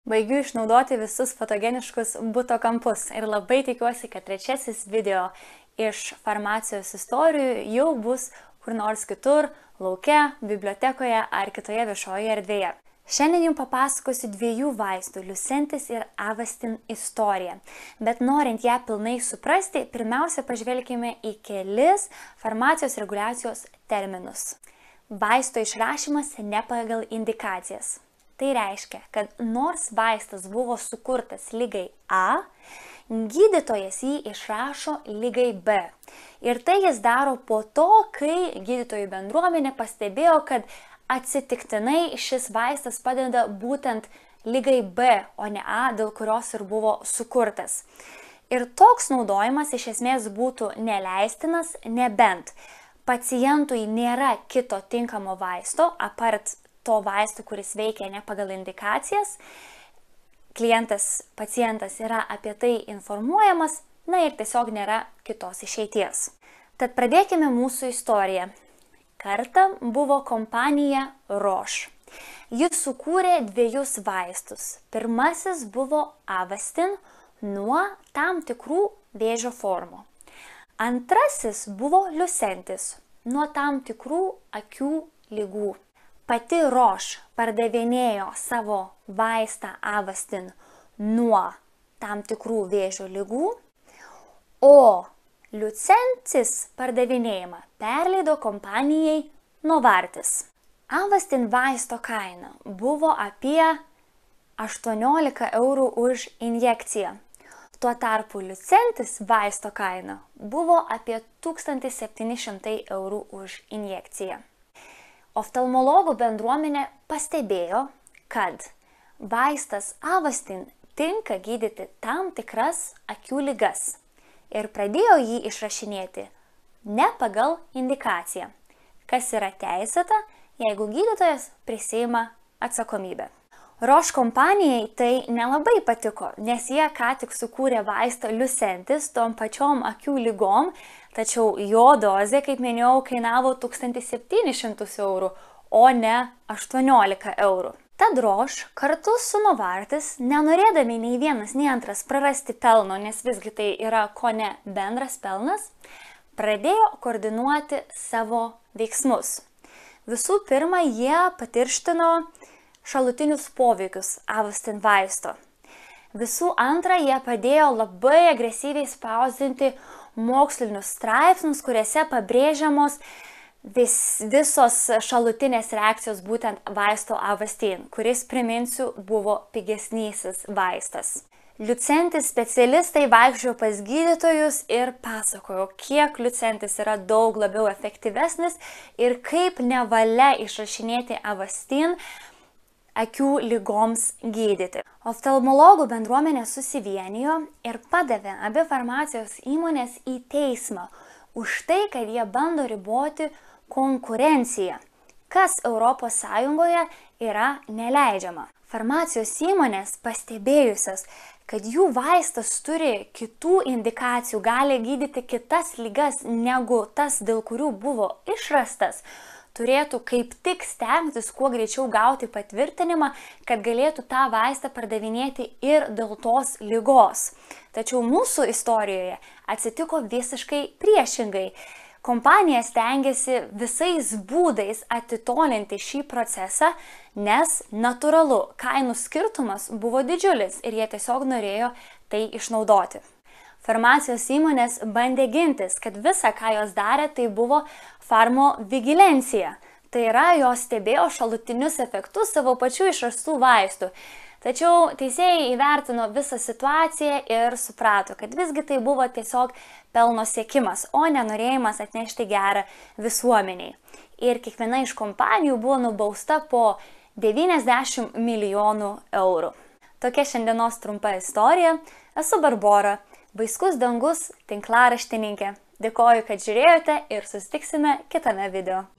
Baigiu išnaudoti visus fotogeniškus buto kampus ir labai tikiuosi, kad trečiasis video iš farmacijos istorijų jau bus kur nors kitur, lauke, bibliotekoje ar kitoje viešoje erdvėje. Šiandien jums papasakosiu dviejų vaistų – Lucentis ir Avastin istoriją. Bet norint ją pilnai suprasti, pirmiausia pažvelkime į kelis farmacijos reguliacijos terminus. Vaisto išrašymas ne pagal indikacijas. Tai reiškia, kad nors vaistas buvo sukurtas ligai A, gydytojas jį išrašo ligai B. Ir tai jis daro po to, kai gydytojų bendruomenė pastebėjo, kad atsitiktinai šis vaistas padeda būtent ligai B, o ne A, dėl kurios ir buvo sukurtas. Ir toks naudojimas iš esmės būtų neleistinas, nebent pacientui nėra kito tinkamo vaisto, apart to vaisto, kuris veikia ne pagal indikacijas, pacientas yra apie tai informuojamas, na ir tiesiog nėra kitos išeities. Tad pradėkime mūsų istoriją. Kartą buvo kompanija Roche. Jis sukūrė dviejus vaistus. Pirmasis buvo Avastin nuo tam tikrų vėžio formų. Antrasis buvo Lucentis nuo tam tikrų akių ligų. Pati Roche pardavinėjo savo vaistą Avastin nuo tam tikrų vėžio ligų, o Lucentis pardavinėjimą perleido kompanijai Novartis. Avastin vaisto kaina buvo apie 18 eurų už injekciją. Tuo tarpu Lucentis vaisto kaina buvo apie 1700 eurų už injekciją. Oftalmologų bendruomenė pastebėjo, kad vaistas Avastin tinka gydyti tam tikras akių ligas ir pradėjo jį išrašinėti ne pagal indikaciją, kas yra teisėta, jeigu gydytojas prisiima atsakomybę. Roche kompanijai tai nelabai patiko, nes jie ką tik sukūrė vaistą Lucentis tom pačiom akių ligom, tačiau jo dozė, kaip minėjau, kainavo 1700 eurų, o ne 18 eurų. Tad Roche kartu su Novartis, nenorėdami nei vienas, nei antras prarasti pelno, nes visgi tai yra kone bendras pelnas, pradėjo koordinuoti savo veiksmus. Visų pirma, jie patirštino šalutinius poveikius Avastin vaisto. Visų antra, jie padėjo labai agresyviai spausdinti mokslinius straipsnius, kuriuose pabrėžiamos visos šalutinės reakcijos būtent vaisto Avastin, kuris, priminsiu, buvo pigesnysis vaistas. Lucentis specialistai vaikščiojo pas gydytojus ir pasakojo, kiek Lucentis yra daug labiau efektyvesnis ir kaip nevalia išrašinėti Avastin akių ligoms gydyti. Oftalmologų bendruomenė susivienijo ir padavė abi farmacijos įmonės į teismą už tai, kad jie bando riboti konkurenciją, kas Europos Sąjungoje yra neleidžiama. Farmacijos įmonės pastebėjusios, kad jų vaistas turi kitų indikacijų, gali gydyti kitas ligas negu tas, dėl kurių buvo išrastas, turėtų kaip tik stengtis kuo greičiau gauti patvirtinimą, kad galėtų tą vaistą pardavinėti ir dėl tos ligos. Tačiau mūsų istorijoje atsitiko visiškai priešingai. Kompanija stengiasi visais būdais atitolinti šį procesą, nes natūralu, kainų skirtumas buvo didžiulis ir jie tiesiog norėjo tai išnaudoti. Farmacijos įmonės bandė gintis, kad visa, ką jos darė, tai buvo farmovigilencija. Tai yra, jos stebėjo šalutinius efektus savo pačių išrastų vaistų. Tačiau teisėjai įvertino visą situaciją ir suprato, kad visgi tai buvo tiesiog pelno siekimas, o nenorėjimas atnešti gerą visuomeniai. Ir kiekviena iš kompanijų buvo nubausta po 90 milijonų eurų. Tokia šiandienos trumpa istorija. Esu Barbora. Vaiskus dangus tinklaraštininkė. Dėkoju, kad žiūrėjote ir susitiksime kitame video.